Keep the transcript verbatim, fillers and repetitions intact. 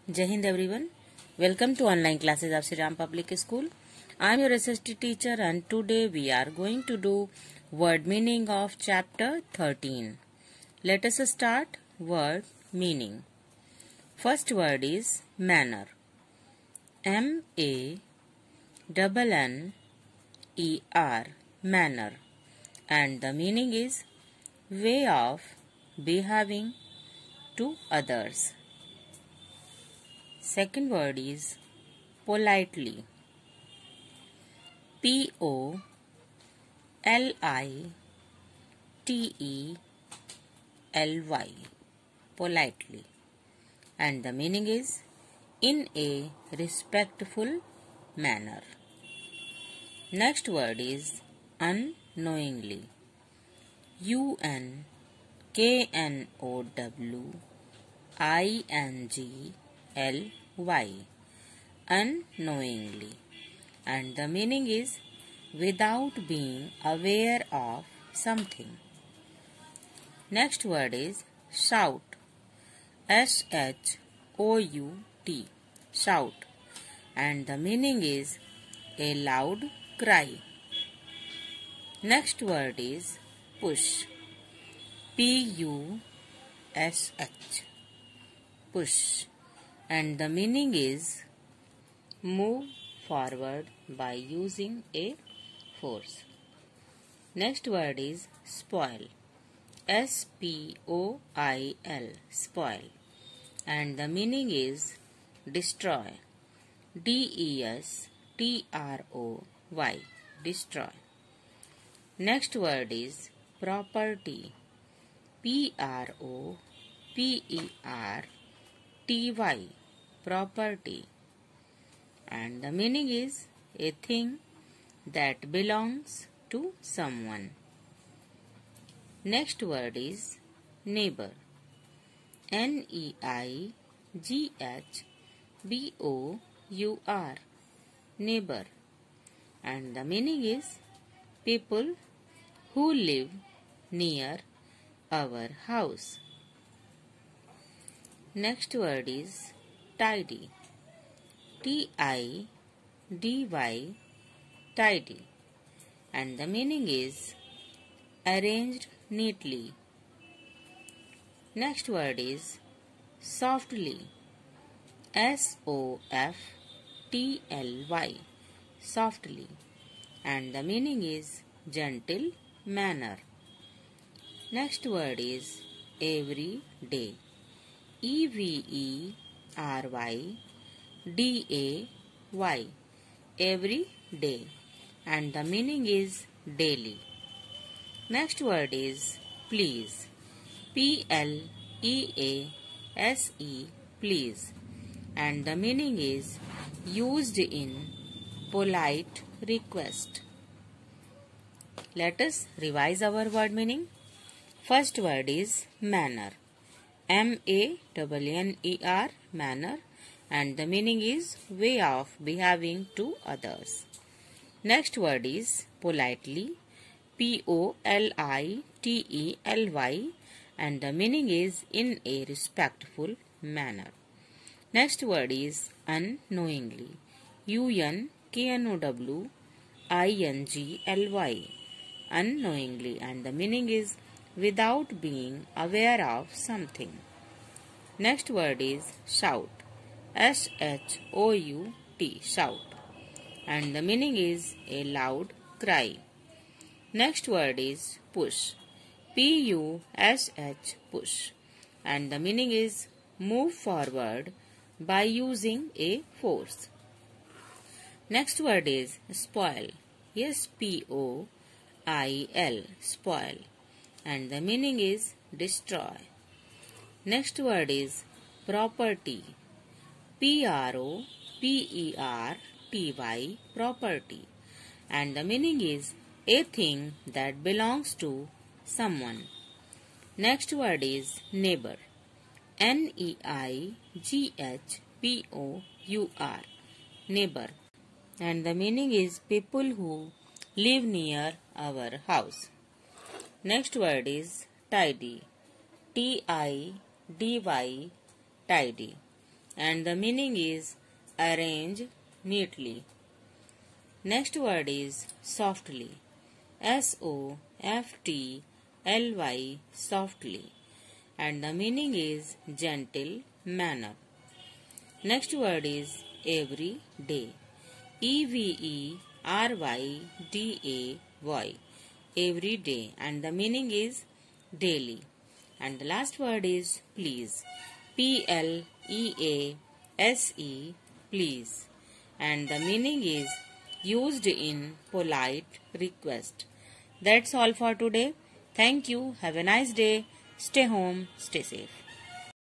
Jai Hind everyone. Welcome to online classes of Sri Ram Public School. I am your S S T teacher and today we are going to do word meaning of chapter thirteen. Let us start word meaning. First word is manner. M A N N E R manner, and the meaning is way of behaving to others. Second word is politely. P O L I T E L Y politely, and the meaning is in a respectful manner. Next word is unknowingly. U N K N O W I N G L Y unknowingly, and the meaning is without being aware of something. Next word is shout. S H O U T shout, and the meaning is a loud cry. Next word is push. P U S H push, and the meaning is move forward by using a force. Next word is spoil. S P O I L spoil, and the meaning is destroy. D E S T R O Y destroy. Next word is property. P R O P E R T Y property, and the meaning is a thing that belongs to someone. Next word is neighbor. N E I G H B O U R neighbor, and the meaning is people who live near our house. Next word is tidy. T I D Y tidy, and the meaning is arranged neatly. Next word is softly. S O F T L Y softly, and the meaning is gentle manner. Next word is every day. E V E R Y D A Y every day, and the meaning is daily. Next word is please. P L E A S E please, and the meaning is used in polite request. Let us revise our word meaning. First word is manner. M A N N E R manner, and the meaning is way of behaving to others. Next word is politely. P O L I T E L Y, and the meaning is in a respectful manner. Next word is unknowingly. U N K N O W I N G L Y unknowingly, and the meaning is without being aware of something. Next word is shout. S H O U T shout, and the meaning is a loud cry. Next word is push. P U S H push, and the meaning is move forward by using a force. Next word is spoil. S P O I L spoil, and the meaning is destroy. Next word is property. P R O P E R T Y property, and the meaning is a thing that belongs to someone. Next word is neighbor. N E I G H B O U R neighbor, and the meaning is people who live near our house. Next word is tidy. T I D Y tidy, and the meaning is arrange neatly. Next word is softly. S O F T L Y, softly, and the meaning is gentle manner. Next word is every day. E V E R Y D A Y, every day, and the meaning is daily. And the last word is please. P L E A S E, please, and the meaning is used in polite request. That's all for today. Thank you. Have a nice day. Stay home. Stay safe.